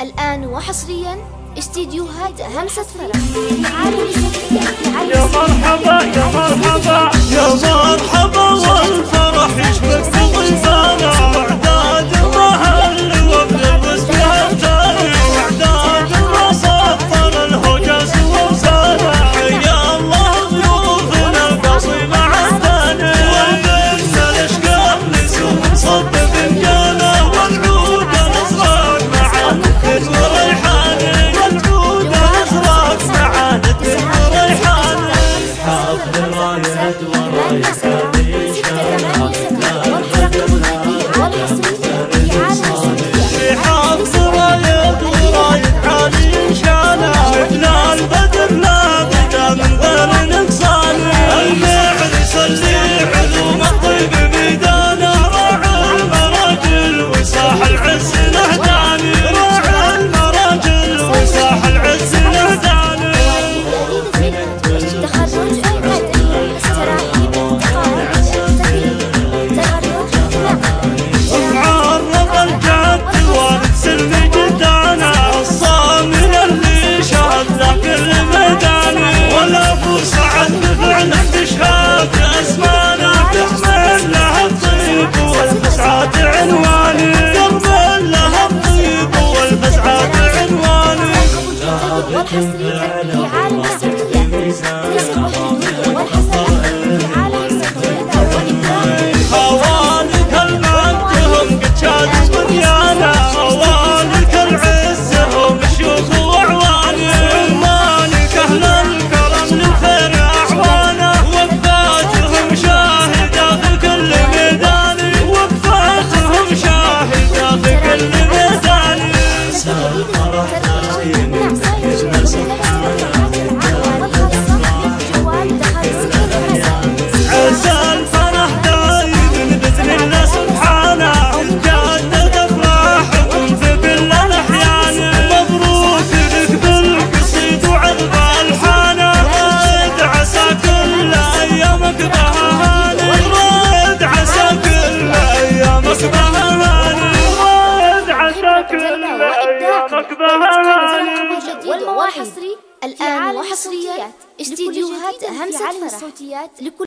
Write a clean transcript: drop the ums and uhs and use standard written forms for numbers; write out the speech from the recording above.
الآن وحصريا استديوهات همسة فرح. يا مرحبا يا مرحبا يا مرحبا والفرح يشبك بغيثانا واعداد المهل وبنلبس بها الثاني واعداد المسطر الهجاس ووسانا حيا الله ضيوفنا القصي مع الثاني والبنت الاشقام نسوم صب فنجانا والعود الازرق مع النكد وريحاني والعود الازرق مع النكد وريحاني حافظ رايد ورايد والمواحصري الآن وحصريا استديوهات همسة فرح.